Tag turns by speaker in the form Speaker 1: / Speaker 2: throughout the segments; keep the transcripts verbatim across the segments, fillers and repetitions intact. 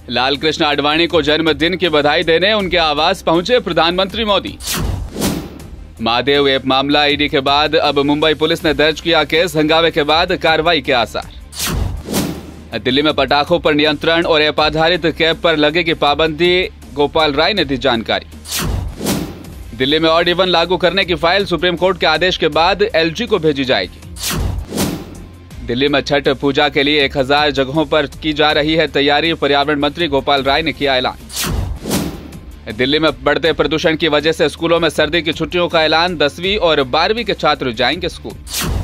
Speaker 1: लाल कृष्ण आडवाणी को जन्मदिन की बधाई देने उनके आवास पहुंचे प्रधानमंत्री मोदी। महादेव ऐप मामला ईडी के बाद अब मुंबई पुलिस ने दर्ज किया केस, हंगामे के बाद कार्रवाई के आसार। दिल्ली में पटाखों पर नियंत्रण और ऐप आधारित कैब पर लगेगी पाबंदी, गोपाल राय ने दी जानकारी। दिल्ली में ऑड इवन लागू करने की फाइल सुप्रीम कोर्ट के आदेश के बाद एलजी को भेजी जाएगी। दिल्ली में छठ पूजा के लिए एक हजार जगहों पर की जा रही है तैयारी, पर्यावरण मंत्री गोपाल राय ने किया ऐलान। दिल्ली में बढ़ते प्रदूषण की वजह से स्कूलों में सर्दी की छुट्टियों का ऐलान, दसवीं और बारहवीं के छात्र जाएंगे स्कूल।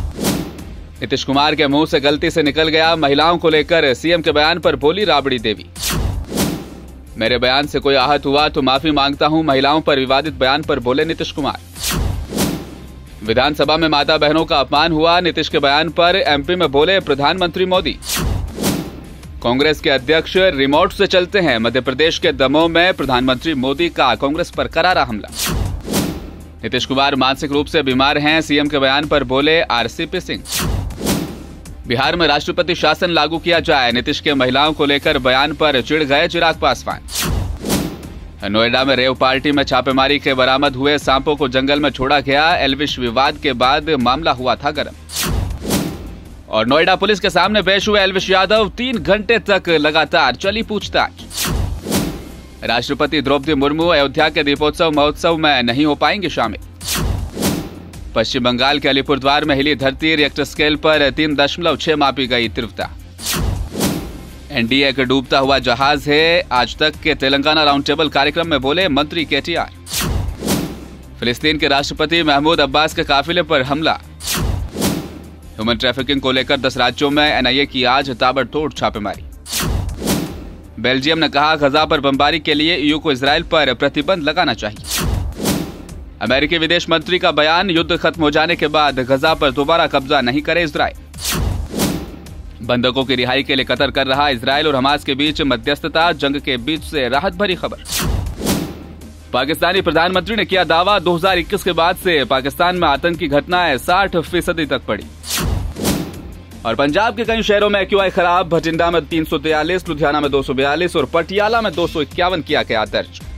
Speaker 1: नीतीश कुमार के मुंह से गलती से निकल गया, महिलाओं को लेकर सीएम के बयान पर बोली राबड़ी देवी। मेरे बयान से कोई आहत हुआ तो माफी मांगता हूं, महिलाओं पर विवादित बयान पर बोले नीतीश कुमार। विधानसभा में माता बहनों का अपमान हुआ, नीतीश के बयान पर एमपी में बोले प्रधानमंत्री मोदी। कांग्रेस के अध्यक्ष रिमोट से चलते हैं, मध्य प्रदेश के दमोह में प्रधानमंत्री मोदी का कांग्रेस पर करारा हमला। नीतीश कुमार मानसिक रूप से बीमार हैं, सीएम के बयान पर बोले आरसीपी सिंह। बिहार में राष्ट्रपति शासन लागू किया जाए, नीतीश के महिलाओं को लेकर बयान पर चिढ़ गए चिराग पासवान। नोएडा में रेव पार्टी में छापेमारी के बरामद हुए सांपों को जंगल में छोड़ा गया, एल्विश विवाद के बाद मामला हुआ था गर्म। और नोएडा पुलिस के सामने पेश हुए एल्विश यादव, तीन घंटे तक लगातार चली पूछताछ। राष्ट्रपति द्रौपदी मुर्मू अयोध्या के दीपोत्सव महोत्सव में नहीं हो पाएंगे शामिल। पश्चिम बंगाल के अलीपुरद्वार में हिली धरती, रिएक्टर स्केल पर तीन दशमलव छह मापी गई तीव्रता। एनडीए का डूबता हुआ जहाज है, आज तक के तेलंगाना राउंड टेबल कार्यक्रम में बोले मंत्री केटीआर। फिलिस्तीन के राष्ट्रपति महमूद अब्बास के काफिले पर हमला। ह्यूमन ट्रैफिकिंग को लेकर दस राज्यों में एनआईए की आज ताबड़तोड़ छापेमारी। बेल्जियम ने कहा गजा पर बमबारी के लिए ईयू को इजराइल पर प्रतिबंध लगाना चाहिए। अमेरिकी विदेश मंत्री का बयान, युद्ध खत्म हो जाने के बाद गजा पर दोबारा कब्जा नहीं करे इजराइल। बंधकों की रिहाई के लिए कतर कर रहा इजराइल और हमास के बीच मध्यस्थता, जंग के बीच से राहत भरी खबर। पाकिस्तानी प्रधानमंत्री ने किया दावा, दो हज़ार इक्कीस के बाद से पाकिस्तान में आतंकी घटनाएं साठ फीसदी तक बढ़ी। और पंजाब के कई शहरों में एक्यूआई खराब, भटिंडा में तीन सौ तैयालीस, लुधियाना में दो सौ बयालीस और पटियाला में दो सौ इक्यावन किया गया दर्ज।